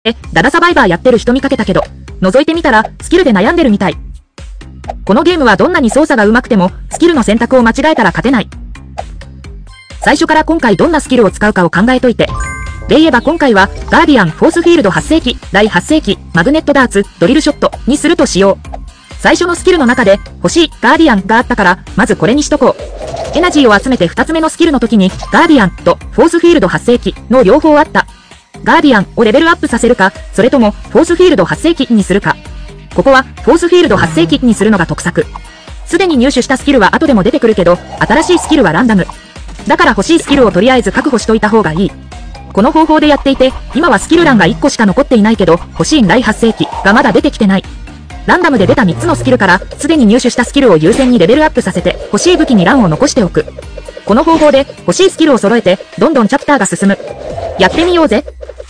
ダダサバイバーやってる人見かけたけど、覗いてみたらスキルで悩んでるみたい。このゲームはどんなに操作が上手くても、スキルの選択を間違えたら勝てない。最初から今回どんなスキルを使うかを考えといて。で言えば今回は、ガーディアン、フォースフィールド発生機、大発生機、マグネットダーツ、ドリルショットにするとしよう。最初のスキルの中で、欲しいガーディアンがあったから、まずこれにしとこう。エナジーを集めて2つ目のスキルの時に、ガーディアンとフォースフィールド発生機の両方あった。ガーディアンをレベルアップさせるか、それともフォースフィールド発生機にするか。ここはフォースフィールド発生機にするのが得策。すでに入手したスキルは後でも出てくるけど、新しいスキルはランダム。だから欲しいスキルをとりあえず確保しといた方がいい。この方法でやっていて、今はスキル欄が1個しか残っていないけど、欲しい大発生機がまだ出てきてない。ランダムで出た3つのスキルから、すでに入手したスキルを優先にレベルアップさせて、欲しい武器に欄を残しておく。この方法で、欲しいスキルを揃えて、どんどんチャプターが進む。やってみようぜ。